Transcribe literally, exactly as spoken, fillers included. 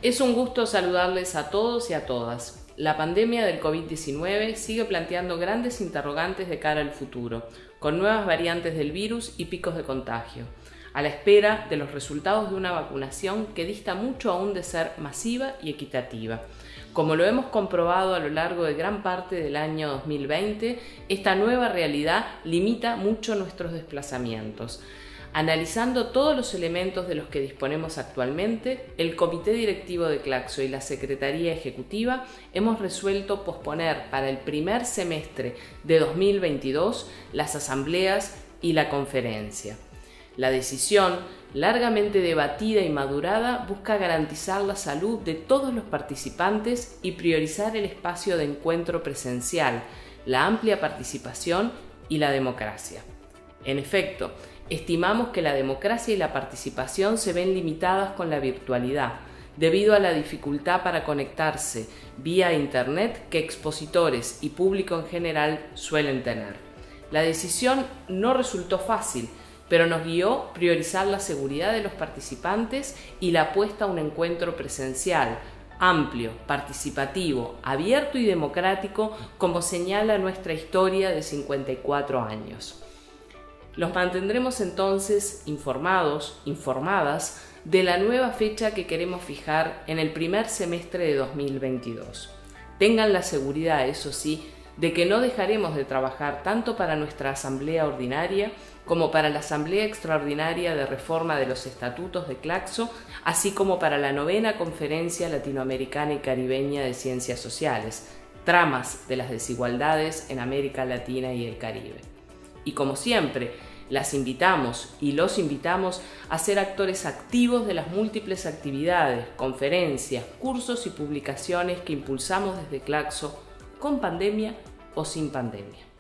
Es un gusto saludarles a todos y a todas. La pandemia del COVID diecinueve sigue planteando grandes interrogantes de cara al futuro, con nuevas variantes del virus y picos de contagio, a la espera de los resultados de una vacunación que dista mucho aún de ser masiva y equitativa. Como lo hemos comprobado a lo largo de gran parte del año dos mil veinte, esta nueva realidad limita mucho nuestros desplazamientos. Analizando todos los elementos de los que disponemos actualmente, el Comité Directivo de Claxo y la Secretaría Ejecutiva hemos resuelto posponer para el primer semestre de dos mil veintidós las asambleas y la conferencia. La decisión, largamente debatida y madurada, busca garantizar la salud de todos los participantes y priorizar el espacio de encuentro presencial, la amplia participación y la democracia. En efecto, estimamos que la democracia y la participación se ven limitadas con la virtualidad, debido a la dificultad para conectarse vía Internet que expositores y público en general suelen tener. La decisión no resultó fácil, pero nos guió priorizar la seguridad de los participantes y la apuesta a un encuentro presencial, amplio, participativo, abierto y democrático, como señala nuestra historia de cincuenta y cuatro años. Los mantendremos entonces informados, informadas, de la nueva fecha que queremos fijar en el primer semestre de dos mil veintidós. Tengan la seguridad, eso sí, de que no dejaremos de trabajar tanto para nuestra Asamblea Ordinaria como para la Asamblea Extraordinaria de Reforma de los Estatutos de Claxo, así como para la novena Conferencia Latinoamericana y Caribeña de Ciencias Sociales, tramas de las desigualdades en América Latina y el Caribe. Y como siempre, las invitamos y los invitamos a ser actores activos de las múltiples actividades, conferencias, cursos y publicaciones que impulsamos desde Claxo, con pandemia o sin pandemia.